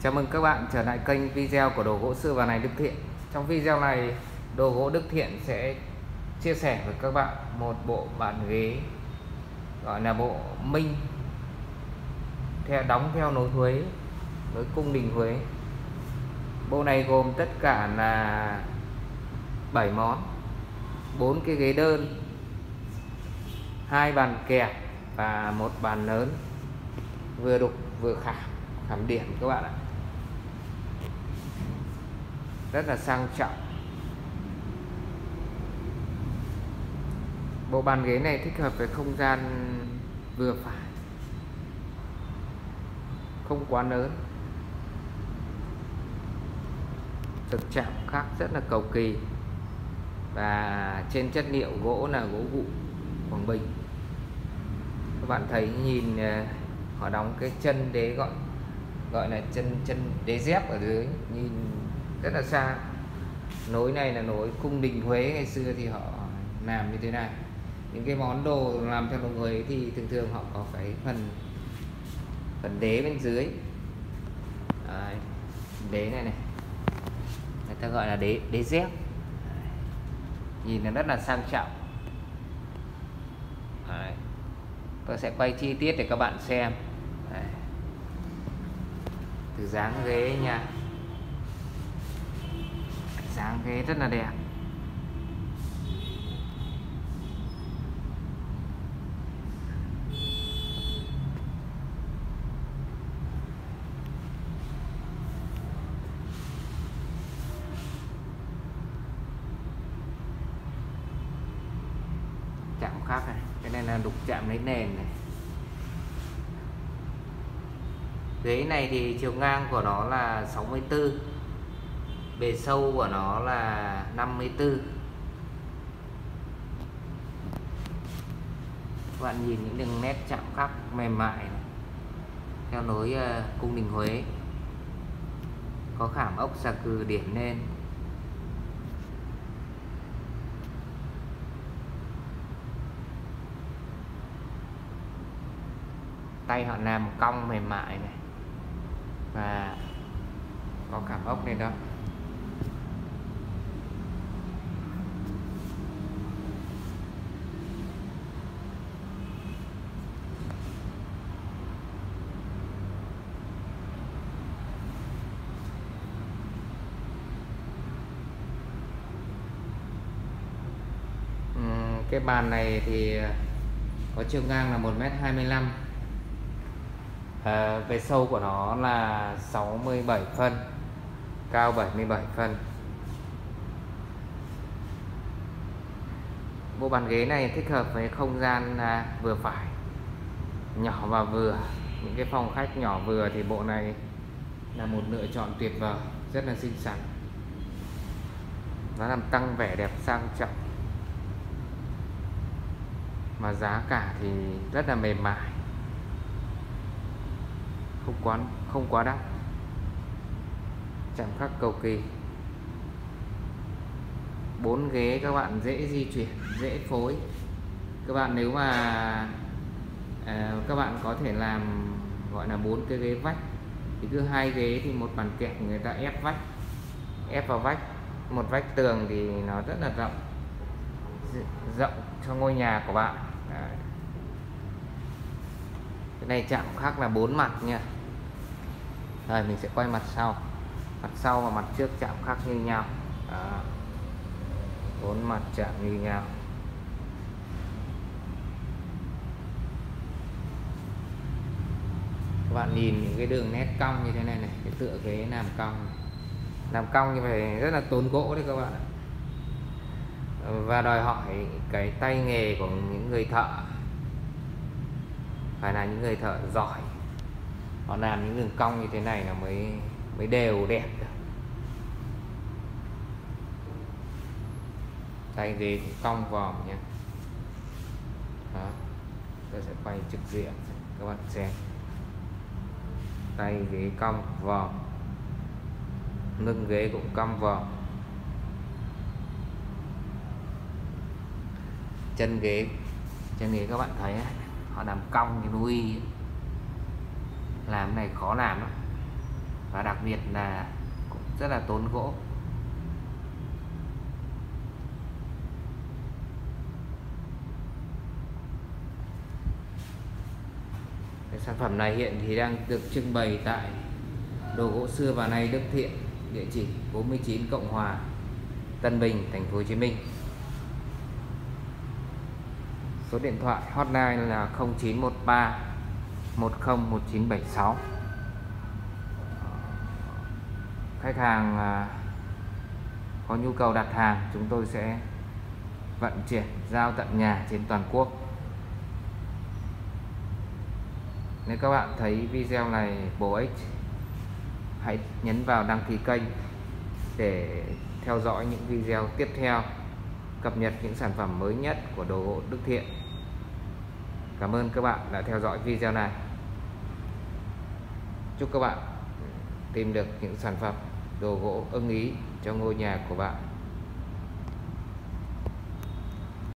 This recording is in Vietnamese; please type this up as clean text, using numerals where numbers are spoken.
Chào mừng các bạn trở lại kênh video của Đồ Gỗ Sưa Vàng Này Đức Thiện. Trong video này, Đồ Gỗ Đức Thiện sẽ chia sẻ với các bạn một bộ bàn ghế gọi là bộ Minh đóng theo nối Huế, nối cung đình Huế. Bộ này gồm tất cả là 7 món, 4 cái ghế đơn, 2 bàn kẹp và một bàn lớn, vừa đục vừa khảm điểm các bạn ạ. Rất là sang trọng. Bộ bàn ghế này thích hợp với không gian vừa phải, không quá lớn. Thực chạm khắc rất là cầu kỳ, và trên chất liệu gỗ là gỗ vụn Quảng Bình. Các bạn thấy nhìn họ đóng cái chân đế gọi là chân đế dép ở dưới, nhìn rất là xa. Nối này là nối cung đình Huế, ngày xưa thì họ làm như thế này. Những cái món đồ làm theo nối Huế thì thường họ có cái phần đế bên dưới. Đấy, đế này người ta gọi là đế dép. Nhìn nó rất là sang trọng. Đấy, tôi sẽ quay chi tiết để các bạn xem. Đấy, từ dáng ghế nha, dáng ghế rất là đẹp. Chạm khắc này, cái này là đục chạm lấy nền này. Ghế này thì chiều ngang của nó là 64, bề sâu của nó là 54. Các bạn nhìn những đường nét chạm khắc mềm mại này, theo nối cung đình Huế, có khảm ốc xà cừ điểm lên. Tay họ làm cong mềm mại này, và có khảm ốc này đó. Cái bàn này thì có chiều ngang là 1m25, về sâu của nó là 67 phân, cao 77 phân. Bộ bàn ghế này thích hợp với không gian vừa phải, nhỏ và vừa. Những cái phòng khách nhỏ vừa thì bộ này là một lựa chọn tuyệt vời, rất là xinh xắn. Nó làm tăng vẻ đẹp sang trọng, mà giá cả thì rất là mềm mại, không quá đắt. Chạm khắc cầu kỳ. 4 ghế các bạn dễ di chuyển, dễ phối. Các bạn nếu mà các bạn có thể làm gọi là 4 cái ghế vách, thì cứ 2 ghế thì một bàn kẹp người ta ép vào vách. Một vách tường thì nó rất là rộng cho ngôi nhà của bạn. Đấy. Cái này chạm khắc là 4 mặt nha. Rồi mình sẽ quay mặt sau và mặt trước chạm khắc như nhau. Đó. 4 mặt chạm như nhau. Các bạn nhìn những cái đường nét cong như thế này này, cái tựa ghế làm cong như vậy rất là tốn gỗ đấy các bạn ạ. Và đòi hỏi cái tay nghề của những người thợ, phải là những người thợ giỏi. Họ làm những đường cong như thế này là mới đều đẹp được. Tay ghế cũng cong vòm nhé. Đó, tôi sẽ quay trực diện các bạn xem. Tay ghế cong vòm, lưng ghế cũng cong vòm. Chân ghế các bạn thấy họ làm cong như núi. Làm cái này khó làm lắm. và đặc biệt là cũng rất là tốn gỗ. Cái sản phẩm này hiện thì đang được trưng bày tại Đồ gỗ xưa và nay Đức Thiện, địa chỉ 49 Cộng Hòa, Tân Bình, thành phố Hồ Chí Minh. Số điện thoại hotline là 0913 101976. Khách hàng có nhu cầu đặt hàng, chúng tôi sẽ vận chuyển giao tận nhà trên toàn quốc. Nếu các bạn thấy video này bổ ích, hãy nhấn vào đăng ký kênh để theo dõi những video tiếp theo, cập nhật những sản phẩm mới nhất của Đồ gỗ Đức Thiện. Cảm ơn các bạn đã theo dõi video này. Chúc các bạn tìm được những sản phẩm đồ gỗ ưng ý cho ngôi nhà của bạn.